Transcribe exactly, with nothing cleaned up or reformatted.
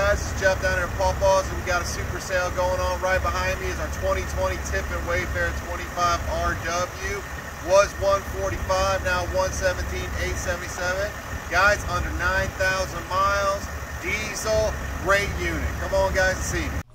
guys, it's Jeff down here at Paw Paws, and we got a super sale going on. Right behind me is our twenty twenty Tiffin Wayfarer twenty-five R W. Was one forty-five, now one seventeen eight seventy-seven. Guys, under nine thousand miles, diesel, great unit. Come on guys and see me.